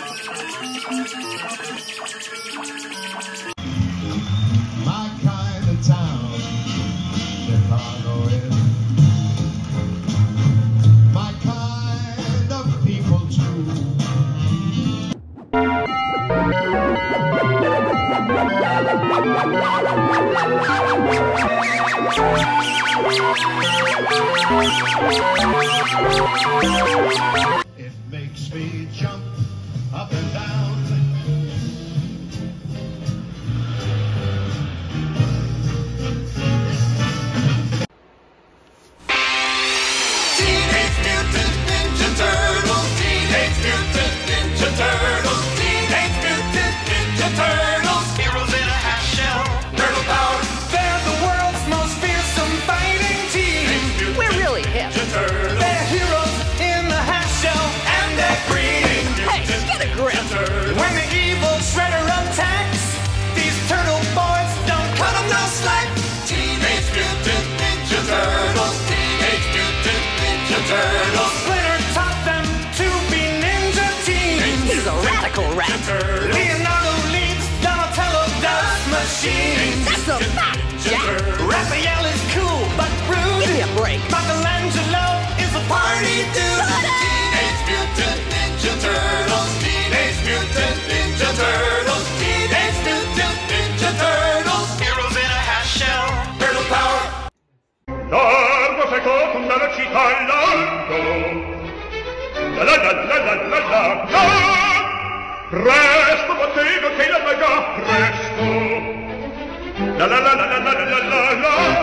My kind of town, Chicago is. My kind of people too. It makes me jump up and down. Teenage Mutant Ninja Turtles. Teenage Mutant Ninja Turtles. Teenage Mutant Ninja Turtles. Heroes in a half shell. Turtle power. They're the world's most fearsome fighting team. We're really hip. Ninja Turtles. They're heroes in the half shell. And they're green. Hey, get a grip. When the evil Shredder attacks, these turtle boys don't cut them no slack. Teenage Mutant Ninja Turtles. Teenage Mutant Ninja Turtles. Splinter taught them to be ninja teens. He's a radical rat. Leonardo leads, Donatello does machines. That's a fact, Jack. Raphael is cool but rude. Give me a break. Michelangelo is a party dude. Teenage Mutant Ninja Turtles. Teenage Mutant Ninja Turtles. Teenage Mutant Ninja Turtles. Heroes in a half shell. Turtle power. Largo secondo una velocità largo. La la la la la la la la. Presto bottega che la paga presto. La la la la la la la la la.